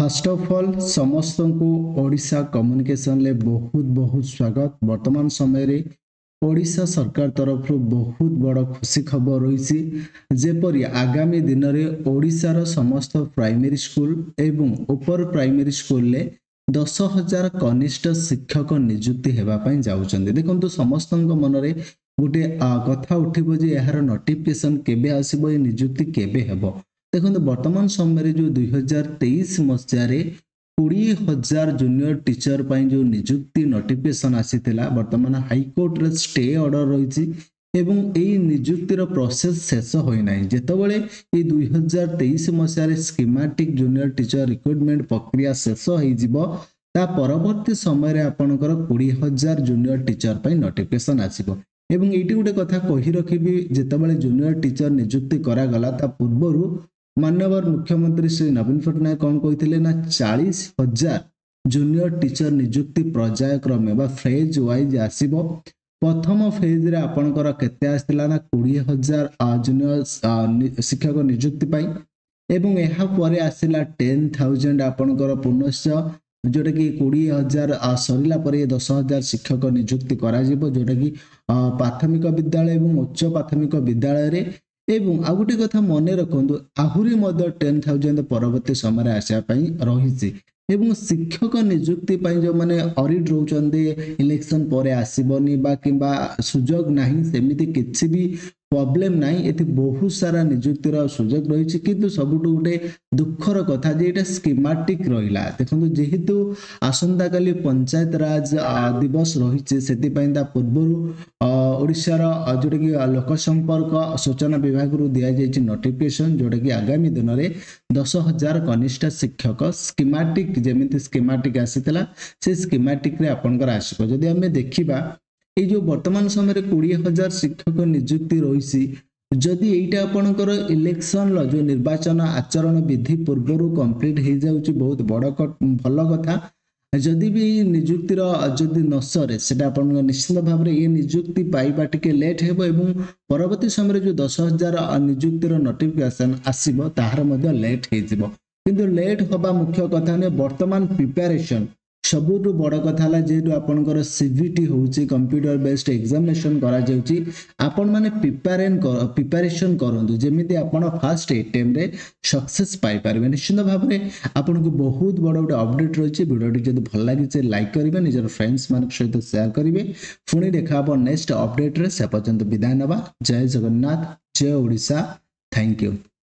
Fast of all समस्त को Odisha communication ले बहुत बहुत स्वागत। वर्तमान समय रे ओडिशा सरकार तरफ बहुत बड़ खुशी खबर रही जेपरी आगामी दिन में ओडिशार समस्त प्राइमरी स्कूल एवं उपर प्राइमरी स्कूल ले 10,000 कनिष्ठ शिक्षक नियुक्ति होगापाई जाऊँच। देखो समस्त मन में गोटे कथा उठिबो जे यार नोटिफिकेशन केबे आसीबो, ये नियुक्ति केबे हेबो। देखो वर्तमान समय जो 2023 मसीह 20,000 जूनियर टीचर जो नियुक्ति नोटिफिकेशन आसीथिला वर्तमान हाईकोर्ट रे स्टे ऑर्डर रही एवं यही नियुक्तिर प्रोसेस शेष होना जितेबाला ये 2023 मसीह स्कीमेटिक जूनियर टीचर रिक्रुटमेंट प्रक्रिया शेष हो परवर्ती समय आपणकर 20,000 जूनियर टीचर नोटिफिकेशन आसीबो। एवं ये गोटे कथा कही रखी जितेबाला जूनियर टीचर नियुक्ति करागला पूर्व माननीय मुख्यमंत्री श्री नवीन पट्टनायक कौन कहते ना 40,000 जूनियर टीचर नियुक्ति पर्याय क्रमे फेज वाइज आसीबो। प्रथम फेज रे आपणकर केते आस्थिला ना 20,000 जूनियर शिक्षक नियुक्ति पाई एवं एहा परे आसिला 10,000 आपणकर पुनश्च जोटा कि 20,000 सरिला परे 10,000 शिक्षक नियुक्ति करा जिवो जोटा कि प्राथमिक विद्यालय एवं उच्च प्राथमिक विद्यालय रे एवं आ गोटे कथा मन रखु आहुरी 10,000 परवर्ती समय आसा रही एवं शिक्षक नियुक्ति जो मैंने अरिड रोचंदे इलेक्शन पर आसबनी किंबा सुजोग नहीं सेमिति किछि भी प्रॉब्लम नहीं। ये बहुत सारा नियुक्तिर सुजोग रही किंतु सबुठु गोटे दुखर कथा जे एटा स्कीमेटिक रहिला। देखो जेहेतु आसंता काली पंचायत राज दिवस रही से पूर्व ओडिशार जोटा कि लोक संपर्क सूचना विभाग रु दिया जायछि नोटिफिकेशन जोटा कि आगामी दिन में 10,000 कनिष्ठ शिक्षक स्कीमेटिक जेमिति स्कीमेटिक आसीथिला से स्कीमेटिक रे आपनकर आसीबो। जदि हमें देखिबा ये जो वर्तमान समय 20,000 शिक्षक नियुक्ति रही जदि एटा आपनकर इलेक्शन जो निर्वाचन आचरण विधि पूर्व कंप्लीट हो जाउछि बहुत बड़ भल कथा। जदि भी नियुक्तिर जदि न सरे से निश्चित भाव में ये नियुक्ति पाइबा टिके लेट हेबो एवं परवर्ती समय जो 10,000 नियुक्तिर नोटिफिकेशन आसीबो ताहार मध्ये लेट हे जिवो। किंतु लेट होबा मुख्य कथा ने वर्तमान प्रिपरेशन सबुठु बड़ कथा है जेहेतु आपनकर सीबीटी होउछि कंप्यूटर बेस्ड एग्जामिनेशन करा जाउछि आपण माने प्रिपरेशन करंतु जेमिति आपण फर्स्ट अटेम्प्ट रे सक्सेस पाई पारबे। निश्चित भाव में आपन को बहुत बड़ बड़ अपडेट रही वीडियो जदि भल लागी लाइक करिवे निजर फ्रेंड्स मान सहित शेयर करिवे। पुणी देखा नेक्स्ट अपडेट रे से पर्यंत विदाय नबा। जय जगन्नाथ, जय ओडिशा, थैंक यू।